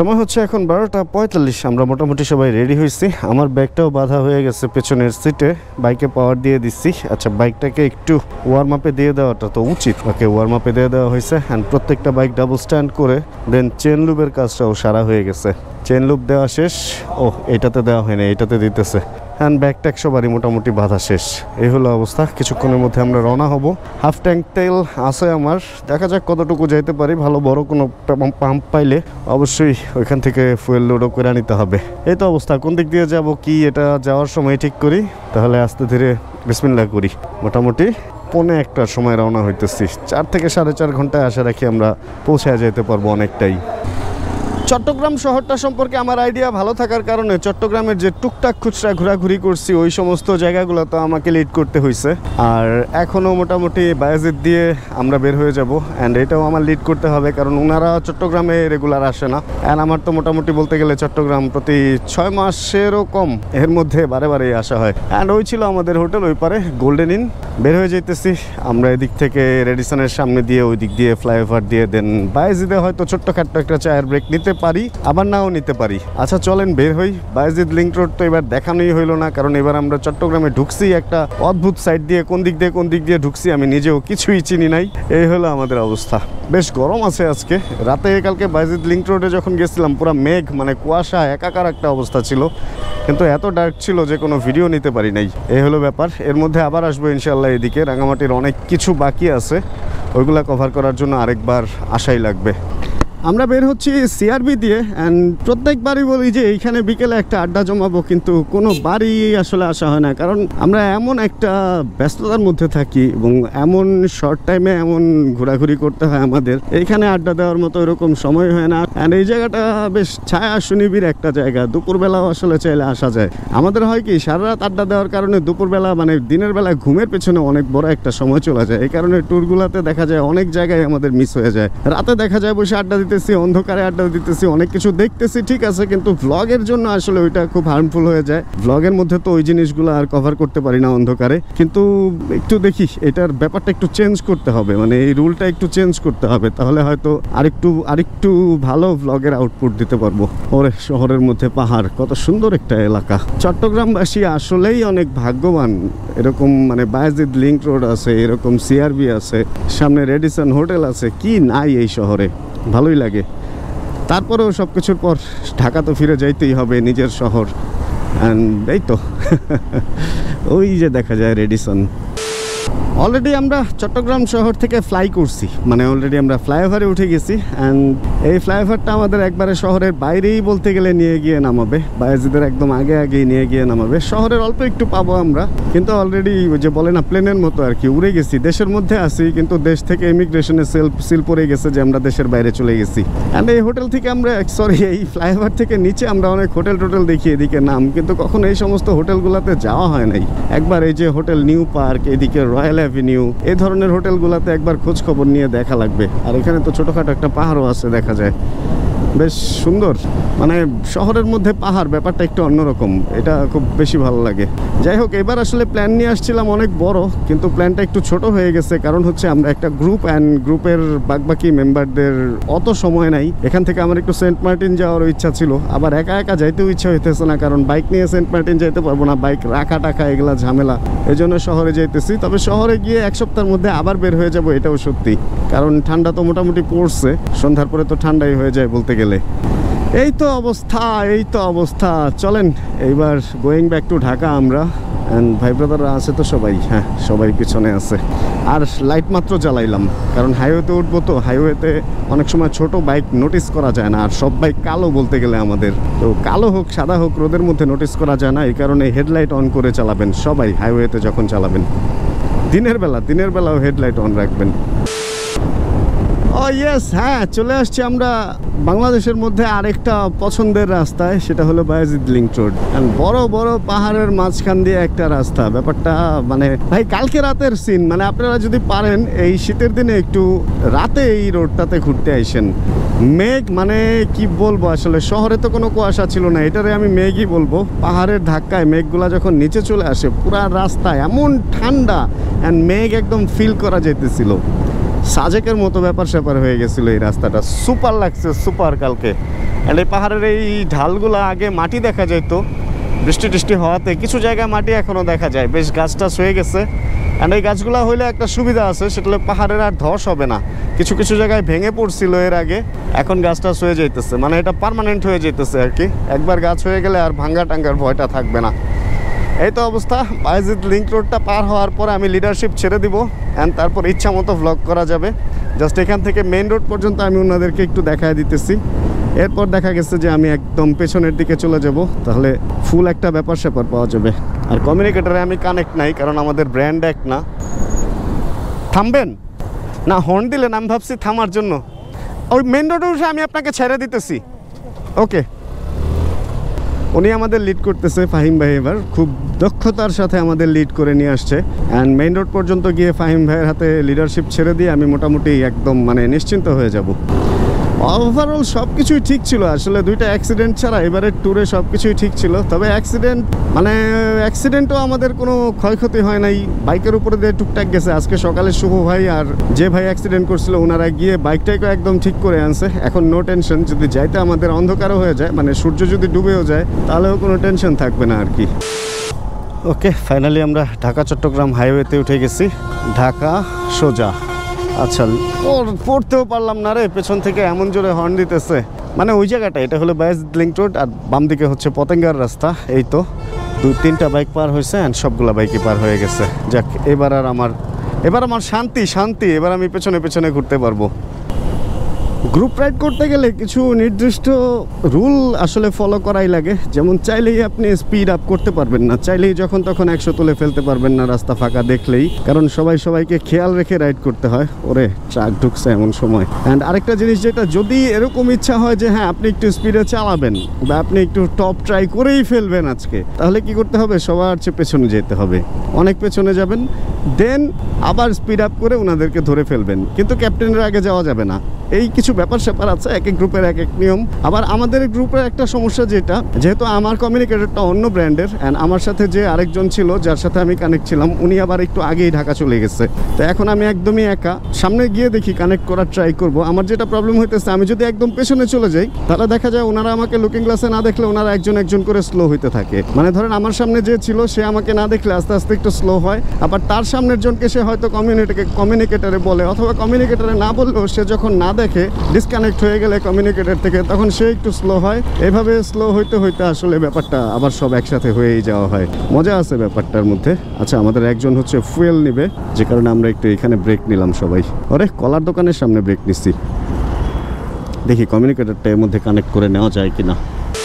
সময় হচ্ছে এখন 12:45। আমরা মোটামুটি সবাই রেডি হয়েছি। আমার ব্যাগটাও বাঁধা হয়ে গেছে পেছনের সিটে, বাইকে পাওয়ার দিয়ে দিচ্ছি। আচ্ছা, বাইকটাকে একটু ওয়ার্ম আপে দিয়ে দেওয়াটা তো উচিত। ওকে ওয়ার্ম আপে দিয়ে দেওয়া হয়েছে। অ্যান্ড প্রত্যেকটা বাইক ডাবল স্ট্যান্ড করে দেন চেন লুবের কাজটাও সারা হয়ে গেছে। চেন লুপ দেওয়া শেষ। ও, এটাতে দেওয়া হয়নি, এটাতে দিতেছে। অ্যান্ড ব্যাগ ট্যাগ সবারই মোটামুটি বাঁধা শেষ। এই হলো অবস্থা। কিছুক্ষণের মধ্যে আমরা রওনা হব। হাফ ট্যাঙ্ক তেল আছে আমার, দেখা যাক কতটুকু যাইতে পারি। ভালো বড় কোনো পাম্প পাইলে অবশ্যই ওইখান থেকে ফুয়েল লোডও করে নিতে হবে। এই তো অবস্থা। কোন দিক দিয়ে যাব কি এটা যাওয়ার সময় ঠিক করি, তাহলে আস্তে ধীরে বিসমিল্লাহ করি। মোটামুটি 1:45টার সময় রওনা হইতেছি। 4 থেকে 4.5 ঘন্টায় আশা রাখি আমরা পৌঁছায় যেতে পারবো অনেকটাই। চট্টগ্রাম শহরটা সম্পর্কে আমার আইডিয়া ভালো থাকার কারণে চট্টগ্রামের যে টুকটাক খুচরা ঘোরাঘুরি করছি ওই সমস্ত জায়গাগুলো তো আমাকে লিড করতে হয়েছে। আর এখনও মোটামুটি বায়াজিদ দিয়ে আমরা বের হয়ে যাব। অ্যান্ড এটাও আমার লিড করতে হবে, কারণ ওনারা চট্টগ্রামে রেগুলার আসে না। অ্যান্ড আমার তো মোটামুটি বলতে গেলে চট্টগ্রাম প্রতি 6 মাসেরও কম এর মধ্যে বারে বারেই আসা হয়। অ্যান্ড ওই ছিল আমাদের হোটেল ওই পারে গোল্ডেন ইন। বের হয়ে যেতেছি আমরা এদিক থেকে রেডিসনের সামনে দিয়ে, ওই দিক দিয়ে ফ্লাইওভার দিয়ে দেন বায়াজিদে হয়তো ছোট্টখাট্ট একটা চায়ের ব্রেক নিতে পারি, আবার নাও নিতে পারি। আচ্ছা চলেন বের হই। বায়াজিদ লিংক রোড তো এবার দেখানোই হইলো না, কারণ এবার আমরা চট্টগ্রামে ঢুকছি একটা অদ্ভুত সাইড দিয়ে। কোন দিক দিয়ে ঢুকছি আমি নিজেও কিছুই চিনি নাই। এই হলো আমাদের অবস্থা। বেশ গরম আছে আজকে। রাতে কালকে বায়াজিদ লিংক রোডে যখন গেছিলাম পুরো মেঘ, মানে কুয়াশা একাকার একটা অবস্থা ছিল, কিন্তু এত ডার্ক ছিল যে কোনো ভিডিও নিতে পারি নাই। এই হলো ব্যাপার। এর মধ্যে আবার আসবো ইনশাল্লাহ। এদিকে রাঙামাটির অনেক কিছু বাকি আছে, ওইগুলা কভার করার জন্য আরেকবার আসাই লাগবে। আমরা বের হচ্ছি সিআরবি দিয়ে। অ্যান্ড প্রত্যেকবারই বলি যে এইখানে বিকেলে একটা আড্ডা জমাবো, কিন্তু কোনো বাড়ি আসলে আসা হয় না, কারণ আমরা এমন একটা ব্যস্ততার মধ্যে থাকি এবং এমন শর্ট টাইমে এমন ঘোরাঘুরি করতে হয় আমাদের, এইখানে আড্ডা দেওয়ার মতো এরকম সময় হয় না। অ্যান্ড এই জায়গাটা বেশ ছায়া সুনিবিড় একটা জায়গা, দুপুরবেলাও আসলে চাইলে আসা যায়। আমাদের হয় কি সারা রাত আড্ডা দেওয়ার কারণে দুপুরবেলা মানে দিনের বেলা ঘুমের পেছনে অনেক বড় একটা সময় চলে যায়। এই কারণে ট্যুরগুলোতে দেখা যায় অনেক জায়গায় আমাদের মিস হয়ে যায়। রাতে দেখা যায় বসে আড্ডা অন্ধকারে আড্ডা দিতেছি, অনেক কিছু দেখতেছি, ঠিক আছে, কিন্তু ভ্লগের জন্য আসলে ওইটা খুব হার্মফুল হয়ে যায়। ভ্লগের মধ্যে তো ওই জিনিসগুলো আর কভার করতে পারি না অন্ধকারে। কিন্তু একটু দেখি এটার ব্যাপারটা একটু চেঞ্জ করতে হবে, মানে এই রুলটা একটু চেঞ্জ করতে হবে, তাহলে হয়তো আরেকটু ভালো ভ্লগের আউটপুট দিতে পারবো। ওরে শহরের মধ্যে পাহাড়, কত সুন্দর একটা এলাকা। চট্টগ্রামবাসী আসলেই অনেক ভাগ্যবান। এরকম মানে বায়াজিদ লিংক রোড আছে, এরকম সিআরবি আছে, সামনে রেডিসন হোটেল আছে, কি নাই এই শহরে। ভালোই লাগে। তারপরেও সব কিছুর পর ঢাকা তো ফিরে যাইতেই হবে, নিজের শহর। অ্যান্ড এই তো ওই যে দেখা যায় রেডিসন। অলরেডি আমরা চট্টগ্রাম শহর থেকে ফ্লাই করছি, মানে অলরেডি আমরা ফ্লাইওভারে উঠে গেছি। অ্যান্ড এই ফ্লাইওভারটা আমাদের একবারে শহরের বাইরেই বলতে গেলে নিয়ে গিয়ে নামাবে, বায়াজিদের একদম আগেই নিয়ে গিয়ে নামাবে। শহরের অল্প একটু পাবো আমরা, কিন্তু অলরেডি ওই যে বলে না প্লেনের মতো আর কি, উড়ে গেছি। দেশের মধ্যে আছি কিন্তু দেশ থেকে ইমিগ্রেশনে সিল পড়ে গেছে যে আমরা দেশের বাইরে চলে গেছি। অ্যান্ড এই হোটেল থেকে আমরা এই ফ্লাইওভার থেকে নিচে আমরা অনেক হোটেল দেখি এদিকে নাম, কিন্তু কখনো এই সমস্ত হোটেলগুলোতে যাওয়া হয় নাই। একবার এই যে হোটেল নিউ পার্ক, এদিকে রয়্যাল অ্যাভিনিউ, এই ধরনের হোটেলগুলোতে একবার খোঁজ খবর নিয়ে দেখা লাগবে। আর এখানে তো ছোটোখাটো একটা পাহাড়ও আছে দেখা যায়, বেশ সুন্দর। মানে শহরের মধ্যে পাহাড়, ব্যাপারটা একটু অন্যরকম, এটা খুব বেশি ভালো লাগে। যাই হোক, এবার আসলে প্ল্যান নিয়ে আসছিলাম অনেক বড়, কিন্তু প্ল্যানটা একটু ছোট হয়ে গেছে, কারণ হচ্ছে আমরা একটা গ্রুপ, অ্যান্ড গ্রুপের বাকি মেম্বারদের অত সময় নাই। এখান থেকে আমার একটু সেন্ট মার্টিন যাওয়ারও ইচ্ছা ছিল, আবার একা যাইতেও ইচ্ছা হইতেছে না, কারণ বাইক নিয়ে সেন্ট মার্টিন যাইতে পারবো না, বাইক রাখা টাকা এগুলা ঝামেলা। এই জন্য শহরে যাইতেছি। তবে শহরে গিয়ে 1 সপ্তাহের মধ্যে আবার বের হয়ে যাব, এটাও সত্যি, কারণ ঠান্ডা তো মোটামুটি পড়ছে। সন্ধ্যার পরে তো ঠান্ডাই হয়ে যায় বলতে গেলে। এই তো অবস্থা। চলেন এইবার গোয়িং ব্যাক টু ঢাকা আমরা। অ্যান্ড ভাই ব্রাদাররা আছে তো সবাই, হ্যাঁ সবাই পিছনে আছে। আর লাইট মাত্র জ্বালাইলাম, কারণ হাইওয়েতে উঠবো তো, হাইওয়েতে অনেক সময় ছোট বাইক নোটিস করা যায় না, আর সব বাইক কালো বলতে গেলে আমাদের তো, কালো হোক সাদা হোক রোদের মধ্যে নোটিস করা যায় না। এই কারণে হেডলাইট অন করে চালাবেন সবাই হাইওয়েতে যখন চালাবেন। দিনের বেলাও হেডলাইট অন রাখবেন। ও ইয়েস, হ্যাঁ চলে আসছি আমরা বাংলাদেশের মধ্যে আরেকটা পছন্দের রাস্তায়, সেটা হলো বায়াজিদ লিংক রোড। বড় পাহাড়ের মাঝখান দিয়ে একটা রাস্তা। ব্যাপারটা মানে ভাই কালকে রাতের সিন, মানে আপনারা যদি পারেন এই শীতের দিনে একটু রাতে এই রোডটাতে ঘুরতে আইসেন। মেঘ মানে কি বলবো, আসলে শহরে তো কোনো কুয়াশা ছিল না, এটারে আমি মেঘই বলবো। পাহাড়ের ধাক্কায় মেঘগুলা যখন নিচে চলে আসে, পুরা রাস্তা এমন ঠান্ডা, অ্যান্ড মেঘ একদম ফিল করা যেতেছিল। সাজেকের মতো ব্যাপার স্যাপার হয়ে গেছিল এই রাস্তাটা। সুপার লাগছে, সুপার। কালকে অ্যান্ড এই পাহাড়ের এই ঢালগুলো আগে মাটি দেখা যেত, বৃষ্টি টিষ্টি হওয়াতে কিছু জায়গায় মাটি এখনও দেখা যায়, বেশ গাছ টাছ হয়ে গেছে। অ্যান্ড এই গাছগুলো হইলে একটা সুবিধা আছে, সেটা হলো পাহাড়ের আর ধস হবে না। কিছু কিছু জায়গায় ভেঙে পড়ছিল এর আগে, এখন গাছ টাছ হয়ে যাইতেছে, মানে এটা পার্মানেন্ট হয়ে যেতেছে আর কি। একবার গাছ হয়ে গেলে আর ভাঙ্গা টাঙ্গার ভয়টা থাকবে না। এই তো অবস্থা। বায়েজিদ লিংক রোডটা পার হওয়ার পরে আমি লিডারশিপ ছেড়ে দিব, অ্যান্ড তারপর ইচ্ছা মতো ভ্লগ করা যাবে। জাস্ট এখান থেকে মেইন রোড পর্যন্ত আমি ওনাদেরকে একটু দেখায় দিতেছি। এরপর দেখা গেছে যে আমি একদম পেছনের দিকে চলে যাব, তাহলে ফুল একটা ব্যাপার স্যাপার পাওয়া যাবে। আর কমিউনিকেটারে আমি কানেক্ট নাই, কারণ আমাদের ব্র্যান্ড এক না। থামবেন না, হর্ন দিলেন, আমি ভাবছি থামার জন্য। ওই মেইন রোডে উঠে আমি আপনাকে ছেড়ে দিতেছি। ওকে, উনি আমাদের লিড করতেছে, ফাহিম ভাই এবার খুব দক্ষতার সাথে আমাদের লিড করে নিয়ে আসছে। অ্যান্ড মেইন রোড পর্যন্ত গিয়ে ফাহিম ভাইয়ের হাতে লিডারশিপ ছেড়ে দিয়ে আমি মোটামুটি একদম মানে নিশ্চিন্ত হয়ে যাব। ওভারঅল সব কিছুই ঠিক ছিল, আসলে দুইটা অ্যাক্সিডেন্ট ছাড়া এবারের ট্যুরে সব কিছুই ঠিক ছিল। তবে অ্যাক্সিডেন্টও আমাদের কোনো ক্ষয়ক্ষতি হয় নাই, বাইকের উপরে দিয়ে টুকটাক গেছে। আজকে সকালে শুভ ভাই আর যে ভাই অ্যাক্সিডেন্ট করছিল ওনারা গিয়ে বাইকটাকেও একদম ঠিক করে আনছে। এখন নো টেনশন, যদি যাইতে আমাদের অন্ধকারও হয়ে যায়, মানে সূর্য যদি ডুবেও যায়, তাহলেও কোনো টেনশন থাকবে না আর কি। ওকে, ফাইনালি আমরা ঢাকা চট্টগ্রাম হাইওয়েতে উঠে গেছি, ঢাকা সোজা। আচ্ছা, পড়তেও পারলাম না রে, পেছন থেকে এমন জোরে হর্ন দিতেছে। মানে ওই জায়গাটা, এটা হলো বায়েজিদ লিংক রোড, আর বাম দিকে হচ্ছে পতেঙ্গার রাস্তা। এই তো 2-3টা বাইক পার হয়েছে, অ্যান্ড সবগুলা বাইকই পার হয়ে গেছে। যাক, এবার আমার শান্তি। এবার আমি পেছনে পেছনে ঘুরতে পারবো। গ্রুপ রাইড করতে গেলে কিছু নির্দিষ্ট রুল আসলে ফলো করাই লাগে। যেমন চাইলেই আপনি স্পিড আপ করতে পারবেন না, চাইলেই যখন তখন 100 তুলে ফেলতে পারবেন না রাস্তা ফাঁকা দেখলেই, কারণ সবাইকে খেয়াল রেখে রাইড করতে হয়। ওরে ট্রাক ঢুকছে এমন সময়। অ্যান্ড আরেকটা জিনিস, যেটা যদি এরকম ইচ্ছা হয় যে হ্যাঁ আপনি একটু স্পিডে চালাবেন বা আপনি একটু টপ ট্রাই করেই ফেলবেন আজকে, তাহলে কি করতে হবে? সবার চেয়ে পেছনে যেতে হবে, অনেক পেছনে যাবেন, দেন আবার স্পিড আপ করে ওনাদেরকে ধরে ফেলবেন। কিন্তু ক্যাপ্টেনের আগে যাওয়া যাবে না। এই কিছু ব্যাপার স্যাপার আছে, এক এক গ্রুপের এক এক নিয়ম। আবার আমাদের গ্রুপের একটা সমস্যা, যেহেতু আমার কমিউনিকেটরটা অন্য ব্র্যান্ডের, অ্যান্ড আমার সাথে যে আরেকজন ছিল যার সাথে আমি কানেক্ট ছিলাম, উনি আবার একটু আগেই ঢাকা চলে গেছে। তো এখন আমি একদমই একা, সামনে গিয়ে দেখি কানেক্ট করার ট্রাই করব। আমার যেটা প্রবলেম হইতেছে, আমি যদি একদম পেছনে চলে যাই, তাহলে দেখা যায় ওনারা আমাকে লুকিং গ্লাসে না দেখলে ওনারা একজন করে স্লো হইতে থাকে। মানে ধরেন আমার সামনে যে ছিল সে আমাকে না দেখলে আস্তে আস্তে একটু স্লো হয়, আবার তার সামনের জনকে সে হয়তো কমিউনিকেটরে বলে, অথবা কমিউনিকেটরে না বললেও সে যখন না দেখে ডিসকানেক্ট হয়ে গেলে কমিউনিকেটর থেকে, তখন সে একটু স্লো হয়। এভাবে স্লো হইতে আসলে ব্যাপারটা আবার সব একসাথে হয়েই যাওয়া হয়। মজা আছে ব্যাপারটার মধ্যে। আচ্ছা, আমাদের একজন হচ্ছে ফুয়েল নিবে, যে কারণে আমরা একটু এখানে ব্রেক নিলাম সবাই। ওরে, কলার দোকানের সামনে ব্রেক নিচ্ছি, দেখি কমিউনিকেটরটা এর মধ্যে কানেক্ট করে নেওয়া যায় কিনা।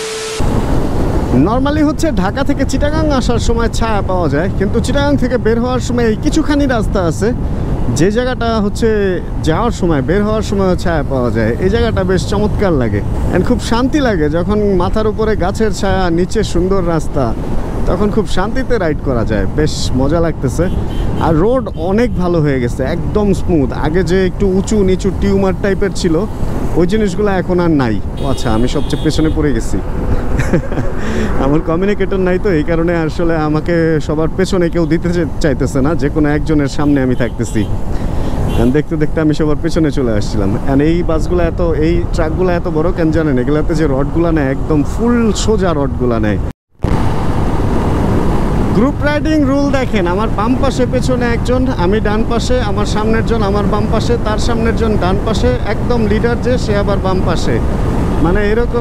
নর্মালি হচ্ছে ঢাকা থেকে চিটাগাং আসার সময় ছায়া পাওয়া যায়, কিন্তু চিটাগাং থেকে বের হওয়ার সময় কিছুখানি রাস্তা আছে যে জায়গাটা হচ্ছে যাওয়ার সময়, বের হওয়ার সময় ছায়া পাওয়া যায়। এই জায়গাটা বেশ চমৎকার লাগে, অ্যান্ড খুব শান্তি লাগে যখন মাথার উপরে গাছের ছায়া, নিচে সুন্দর রাস্তা, তখন খুব শান্তিতে রাইড করা যায়, বেশ মজা লাগতেছে। আর রোড অনেক ভালো হয়ে গেছে, একদম স্মুথ। আগে যে একটু উঁচু নিচু টিউমার টাইপের ছিল, ওই জিনিসগুলো এখন আর নাই। আচ্ছা, আমি সবচেয়ে পেছনে পড়ে গেছি। আমার কমিউনিকেটর নাই, তো এই কারণে আসলে আমাকে সবার পেছনে কেউ দিতে চাইতেছে না, যে কোনো একজনের সামনে আমি থাকতেছি। দেখতে দেখতে আমি সবার পেছনে চলে আসছিলাম। অ্যান্ড এই বাসগুলো এই ট্রাকগুলো এত বড় কেন জানেন? এগুলাতে যে রডগুলো নেয়, একদম ফুল সোজা রডগুলো নেয়। গ্রুপ রাইডিং রুল দেখেন, আমার বাম পাশে পেছনে একজন, আমি ডান পাশে, আমার সামনের জন আমার বাম পাশে, তার সামনের জন ডান পাশে, একদম লিডার যে সে আবার বাম পাশে, মানে এরকম।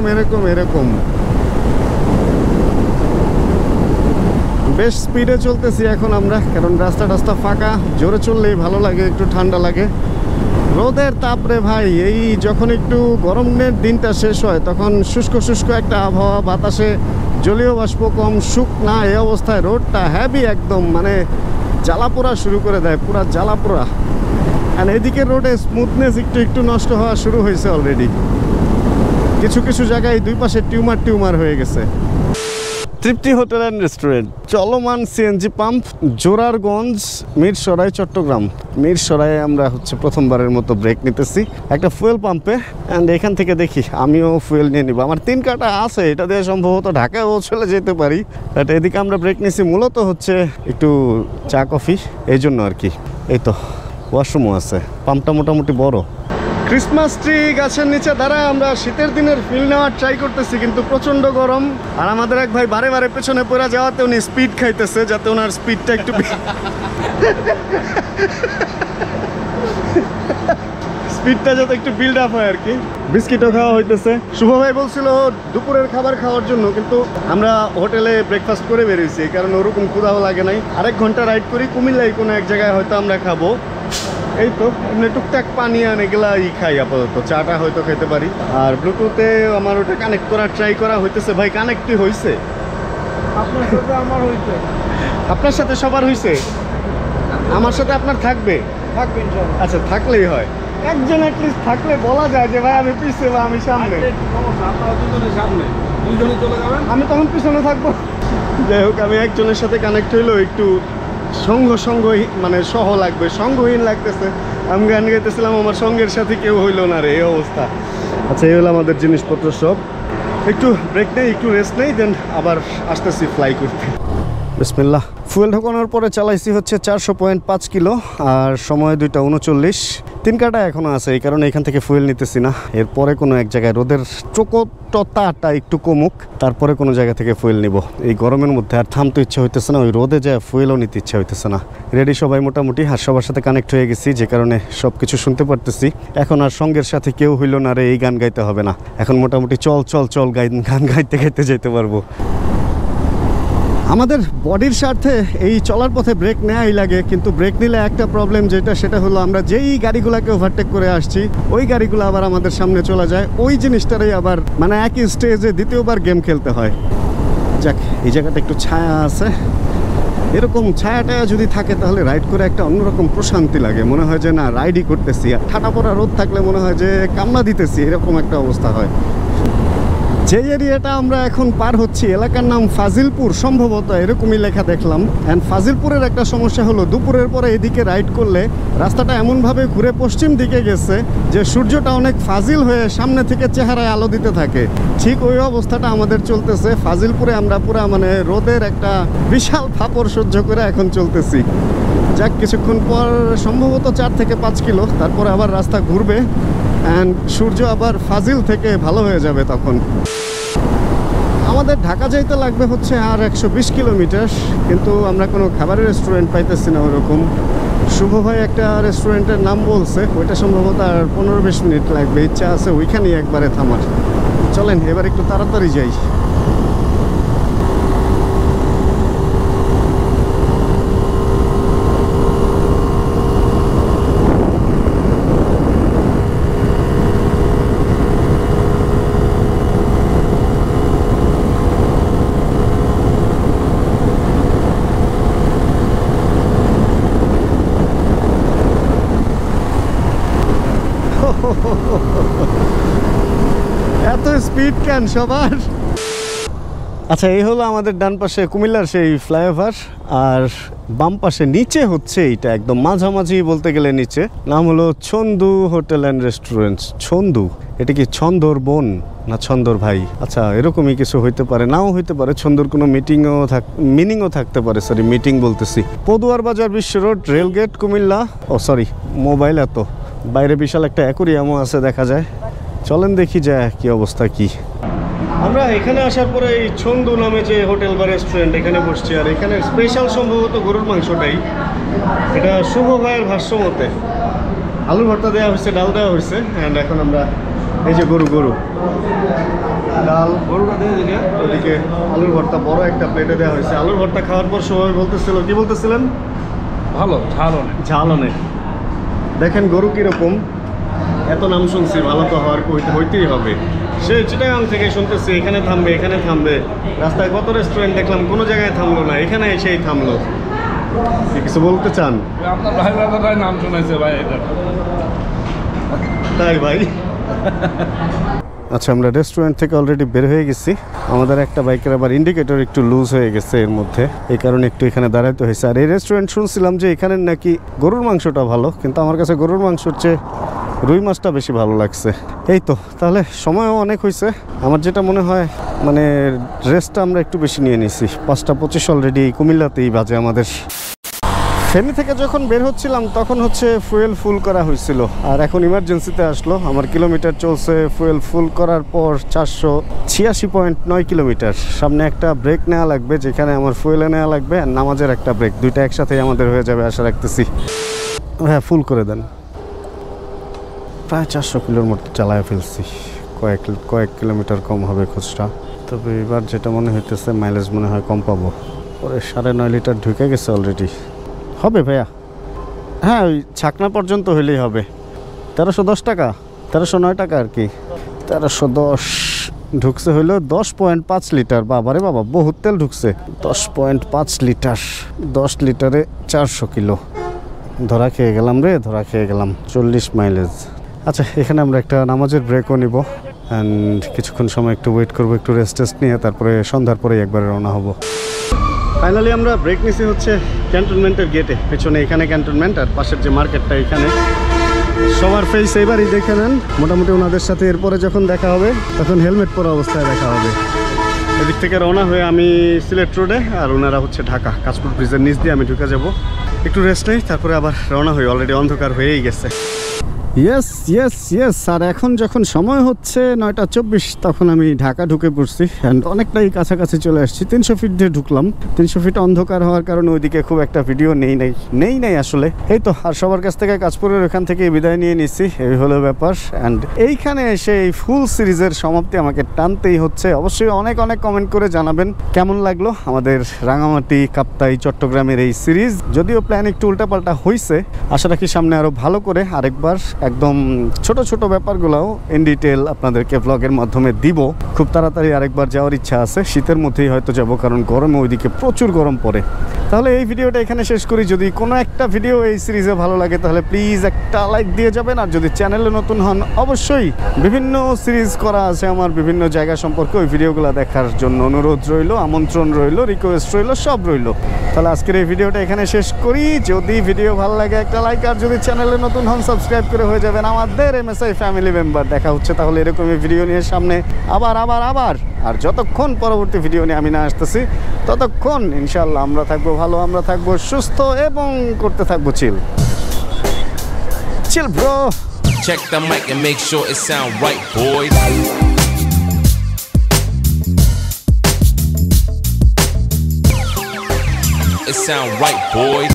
বেশ স্পিডে চলতেছি এখন আমরা, কারণ রাস্তা ফাঁকা, জোরে চললেই ভালো লাগে, একটু ঠান্ডা লাগে। রোদের তাপরে ভাই, এই যখন একটু গরমের দিনটা শেষ হয়, তখন শুষ্ক একটা আবহাওয়া, বাতাসে জলীয় বাষ্প কম, শুকনা, এই অবস্থায় রোডটা হ্যাভি একদম, মানে জ্বালাপোড়া শুরু করে দেয়, পুরা জ্বালাপোড়া। আর এদিকে রোডে স্মুথনেস একটু নষ্ট হওয়া শুরু হয়েছে অলরেডি। কিছু জায়গায় দুই পাশে টিউমার হয়ে গেছে। তৃপ্তি হোটেল অ্যান্ড রেস্টুরেন্ট, চলমান সিএনজি পাম্প, জোরারগঞ্জ, মিরসরাই, চট্টগ্রাম। মিরসরাইয়ে আমরা হচ্ছে প্রথমবারের মতো ব্রেক নিতেছি একটা ফুয়েল পাম্পে। অ্যান্ড এখান থেকে দেখি আমিও ফুয়েল নিয়ে নিব। আমার 3 কাটা আছে, এটা দিয়ে সম্ভবত ঢাকায়ও চলে যেতে পারি। বাট এদিকে আমরা ব্রেক নিছি মূলত হচ্ছে একটু চা কফি, এই জন্য আর কি। এই তো ওয়াশরুমও আছে, পাম্পটা মোটামুটি বড়। ক্রিসমাস ট্রি গাছের নিচে দাঁড়ায় আমরা শীতের দিনের ফিল নেওয়ার ট্রাই করতেছি, কিন্তু প্রচন্ড গরম। আর আমাদের এক ভাই বারে বারে পেছনে পড়ে যাওয়াতে উনি স্পিড খাইতেছে, যাতে ওনার স্পিডটা একটু স্পিডটা যাতে একটু বিল্ড আপ হয় আর কি। বিস্কিটও খাওয়া হইতেছে। শুভ ভাই বলছিল দুপুরের খাবার খাওয়ার জন্য, কিন্তু আমরা হোটেলে ব্রেকফাস্ট করে বেরিয়েছি, কারণ ওরকম ক্ষুধাও লাগে নাই। আরেক ঘন্টা রাইড করি, কুমিল্লায় কোনো এক জায়গায় হয়তো আমরা খাবো। এই তো এমনি টুকটাক পানি আন এগুলাই খাই আপাতত, চাটা হয়তো খেতে পারি। আর ব্লুটুথে আমার ওটা কানেক্ট করার ট্রাই করা হইতেছে। ভাই কানেক্টই হয়েছে? আপনার সাথে আমার হইছে। আপনার সাথে সবার হয়েছে? আমার সাথে আপনার থাকবে? থাকবে ইনশাআল্লাহ। আচ্ছা, থাকলেই হয়। একজন অ্যাটলিস্ট থাকলে বলা যায় যে ভাই আমি পিছিয়ে বা আমি সামনে। আপনারা দুজনের সামনে, দুজনে চলে যাবেন, আমি তখন পিছনে থাকবো। যাই হোক, আমি একজনের সাথে কানেক্ট হইলো একটু সঙ্গ মানে সহ লাগবে, সঙ্গহীন লাগতেছে। আমি গান গাইতেছিলাম, আমার সঙ্গের সাথে কেউ হইলো না রে, এই অবস্থা। আচ্ছা, এই হলো আমাদের জিনিসপত্র সব। একটু ব্রেক নেই, একটু রেস্ট নেই, দেন আবার আসতেছি ফ্লাই করতে। বিসমিল্লাহ। ফুয়েল ঢোকানোর পরে চালাইছি হচ্ছে 400.5 কিলো, আর সময় 2:39। 3 কাটা এখনো আছে, এই কারণে এখান থেকে ফুয়েল নিতেছি না। এরপরে কোনো এক জায়গায় রোদের চোকটতাটা একটু কমুক, তারপরে কোনো জায়গা থেকে ফুয়েল নিব। এই গরমের মধ্যে আর থামতে ইচ্ছা হইতেছে না, ওই রোদে যায় ফুয়েলও নিতে ইচ্ছা হইতেছে না। রেডি সবাই মোটামুটি, আর সবার সাথে কানেক্ট হয়ে গেছি, যে কারণে সব কিছু শুনতে পারতেছি। এখন আর সঙ্গের সাথে কেউ হইলো না রে, এই গান গাইতে হবে না। এখন মোটামুটি চল গান গাইতে যেতে পারবো। আমাদের বডির স্বার্থে এই চলার পথে ব্রেক নেওয়াই লাগে, কিন্তু ব্রেক নিলে একটা প্রবলেম সেটা হলো আমরা যেই গাড়িগুলোকে ওভারটেক করে আসছি, ওই গাড়িগুলো আবার আমাদের সামনে চলে যায়। ওই জিনিসটারই আবার মানে একই স্টেজে দ্বিতীয়বার গেম খেলতে হয়। যাক, এই জায়গাটা একটু ছায়া আছে, এরকম ছায়াটা যদি থাকে তাহলে রাইড করে একটা অন্যরকম প্রশান্তি লাগে, মনে হয় যে না রাইডই করতেছি। আর ঠাটা পড়া রোদ থাকলে মনে হয় যে কামলা দিতেছি, এরকম একটা অবস্থা হয়। যে এরিয়াটা আমরা এখন পার হচ্ছি, এলাকার নাম ফাজিলপুর, সম্ভবত এরকমই লেখা দেখলাম। অ্যান্ড ফাজিলপুরের একটা সমস্যা হলো দুপুরের পরে এদিকে রাইড করলে রাস্তাটা এমনভাবে ঘুরে পশ্চিম দিকে গেছে যে সূর্যটা অনেক ফাজিল হয়ে সামনে থেকে চেহারায় আলো দিতে থাকে। ঠিক ওই অবস্থাটা আমাদের চলতেছে ফাজিলপুরে। আমরা পুরা মানে রোদের একটা বিশাল ফাপড় সহ্য করে এখন চলতেছি। যাক, কিছুক্ষণ পর সম্ভবত 4 থেকে 5 কিলো, তারপরে আবার রাস্তা ঘুরবে অ্যান্ড সূর্য আবার ফাজিল থেকে ভালো হয়ে যাবে তখন। আমাদের ঢাকা যাইতে লাগবে হচ্ছে আর 120 কিলোমিটার, কিন্তু আমরা কোনো খাবারের রেস্টুরেন্ট পাইতেছি না ওরকম। শুভ ভাই একটা রেস্টুরেন্টের নাম বলছে, ওইটা সম্ভবত আর 15-20 মিনিট লাগবে। ইচ্ছা আছে ওইখানেই একবারে থামার। চলেন এবার একটু তাড়াতাড়ি যাই। এত স্পিড কেন সবার? আচ্ছা, এই হলো আমাদের ডান পাশে কুমিল্লার সেই ফ্লাইওভার, আর বাম পাশে নিচে হচ্ছে এইটা একদম মাঝামাঝি বলতে গেলে নিচে। নাম হলো Chhondu hotel and restaurants. Chhondu, এটা কি ছন্দর বোন না ছন্দর ভাই? আচ্ছা, এরকমই কিছু হইতে পারে, নাও হইতে পারে। ছন্দর কোনো মিনিংও থাকতে পারে। সরি, মিটিং বলতেছি। Paduar Bazar, Bishwa road, rail gate, Comilla. ও সরি, মোবাইল এত বাইরে বিশাল একটা অ্যাকোরিয়ামও আছে দেখা যায়। চলেন দেখি যায় কি অবস্থা কি। আমরা এখানে আসার পরে এই ছন্দু নামে যে হোটেল বা রেস্টুরেন্ট, এখানে বসছি। আর এখানে স্পেশাল সম্ভবত গরুর মাংসটাই, এটা শুভ ভাইয়ের ভাষ্য মতে। আলুর ভর্তা দেওয়া হয়েছে, ডাল দেওয়া হয়েছে। অ্যান্ড এখন আমরা এই যে গরু ডাল, গরুটা দিয়ে দিকে ওদিকে আলুর ভর্তা বড় একটা প্লেটে দেওয়া হয়েছে। আলুর ভর্তা খাওয়ার পর সবাই বলতেছিল, কি বলতেছিলেন? ভালো, ঝাল অনেক। দেখেন গরু কীরকম, এত নাম শুনছি, ভালো তো হওয়ার হইতেই হবে। সে চিটাগাং থেকে শুনতেছি এখানে থামবে। রাস্তায় কত রেস্টুরেন্ট দেখলাম, কোনো জায়গায় থামলো না, এখানে এসেই থামলো। কিছু বলতে চান? আপনার ভাই ব্রাদাররাই নাম শুনেছে ভাই, এটা তাই ভাই? আচ্ছা, আমরা রেস্টুরেন্ট থেকে অলরেডি বের হয়ে গেছি। আমাদের একটা বাইকের আবার ইন্ডিকেটর একটু লুজ হয়ে গেছে এর মধ্যে, এই কারণে একটু এখানে দাঁড়াইতে হয়েছে। আর এই রেস্টুরেন্ট শুনছিলাম যে এখানের নাকি গরুর মাংসটা ভালো, কিন্তু আমার কাছে গরুর মাংসর চেয়ে রুই মাছটা বেশি ভালো লাগছে। এই তো, তাহলে সময়ও অনেক হয়েছে। আমার যেটা মনে হয় মানে রেস্টটা আমরা একটু বেশি নিয়ে নিছি। 5:25 অলরেডি কুমিল্লাতেই বাজে আমাদের। ফেনী থেকে যখন বের হচ্ছিলাম তখন হচ্ছে ফুয়েল ফুল করা হয়েছিল, আর এখন ইমার্জেন্সিতে আসলো। আমার কিলোমিটার চলছে ফুয়েল ফুল করার পর 486.9 কিলোমিটার। সামনে একটা ব্রেক নেওয়া লাগবে, যেখানে আমার ফুয়েলে নেওয়া লাগবে আর নামাজের একটা ব্রেক, দুইটা একসাথেই আমাদের হয়ে যাবে আশা রাখতেছি। হ্যাঁ, ফুল করে দেন। প্রায় 400 কিলোর মতো চালায় ফেলছি, কয়েক কিলোমিটার কম হবে খুচরা। তবে এবার যেটা মনে হইতেছে মাইলেজ মনে হয় কম পাবো। পরে 9.5 লিটার ঢুকে গেছে অলরেডি। হবে ভাইয়া? হ্যাঁ, ওই ছাকনা পর্যন্ত হইলেই হবে। 1310 টাকা, 1309 টাকা আর কি। 1310 ঢুকছে হইলো 10.5 লিটার। বাবারে বাবা, বহুত তেল ঢুকছে। 10.5 লিটার, 10 লিটারে 400 কিলো। ধরা খেয়ে গেলাম রে, ধরা খেয়ে গেলাম। 40 মাইলেজ। আচ্ছা, এখানে আমরা একটা নামাজের ব্রেকও নিব অ্যান্ড কিছুক্ষণ সময় একটু ওয়েট করবো, একটু রেস্ট নিয়ে তারপরে সন্ধ্যার পরেই একবারে রওনা হব। ফাইনালি আমরা ব্রেক নিছি হচ্ছে ক্যান্টনমেন্টের গেটে। পেছনে এখানে ক্যান্টনমেন্ট, আর পাশের যে মার্কেটটা এখানে। সবার ফেস এবারই দেখে নেন মোটামুটি ওনাদের সাথে। এরপরে যখন দেখা হবে তখন হেলমেট পরা অবস্থায় দেখা হবে। এদিক থেকে রওনা হয়ে আমি সিলেট রোডে, আর ওনারা হচ্ছে ঢাকা কাশপুর ব্রিজের নিচ দিয়ে আমি ঢুকে যাব। একটু রেস্ট নেই, তারপরে আবার রওনা হই। অলরেডি অন্ধকার হয়েই গেছে। ইয়েস। আর এখন যখন সময় হচ্ছে 9:24, তখন আমি ঢাকা ঢুকে পড়ছি অ্যান্ড অনেকটাই কাছাকাছি চলে আসছি। 300 ফিট দিয়ে ঢুকলাম। 300 ফিট অন্ধকার হওয়ার কারণে ওইদিকে খুব একটা ভিডিও নেই আসলে। এই তো, আর সবার কাছ থেকে কাশপুরের ওখান থেকে বিদায় নিয়ে নিচ্ছি, এই হলো ব্যাপার। অ্যান্ড এইখানে এসে এই ফুল সিরিজের সমাপ্তি আমাকে টানতেই হচ্ছে। অবশ্যই অনেক কমেন্ট করে জানাবেন কেমন লাগলো আমাদের রাঙামাটি, কাপ্তাই, চট্টগ্রামের এই সিরিজ। যদিও প্ল্যান একটু উল্টাপাল্টা হয়েছে, আশা রাখি সামনে আরো ভালো করে আরেকবার একদম ছোট ব্যাপারগুলোও ইন ডিটেল আপনাদেরকে ব্লগের মাধ্যমে দিব। খুব তাড়াতাড়ি আরেকবার যাওয়ার ইচ্ছা আছে, শীতের মধ্যেই হয়তো যাব, কারণ গরমে ওইদিকে প্রচুর গরম পড়ে। তাহলে এই ভিডিওটা এখানে শেষ করি। যদি কোনো একটা ভিডিও এই সিরিজে ভালো লাগে তাহলে প্লিজ একটা লাইক দিয়ে যাবেন। আর যদি চ্যানেলে নতুন হন, অবশ্যই বিভিন্ন সিরিজ করা আছে আমার বিভিন্ন জায়গা সম্পর্কে, ওই ভিডিওগুলো দেখার জন্য অনুরোধ রইল, আমন্ত্রণ রইল, রিকোয়েস্ট রইল, সব রইল। তাহলে আজকের এই ভিডিওটা এখানে শেষ করি। যদি ভিডিও ভালো লাগে একটা লাইক, আর যদি চ্যানেলে নতুন হন সাবস্ক্রাইব করে হয়ে যাবেন আমাদের MSI ফ্যামিলি মেম্বার। দেখা হচ্ছে তাহলে এরকমই ভিডিও নিয়ে সামনে আবার। আর যতক্ষণ পরবর্তী ভিডিও নিয়ে আমি না আসতেছি, ততক্ষণ ইনশাল্লাহ আমরা থাকবো ভালো, আমরা থাকবো সুস্থ এবং করতে থাকবো chill bro. Check the mic and make sure it sound right, boys. It sound right, boys.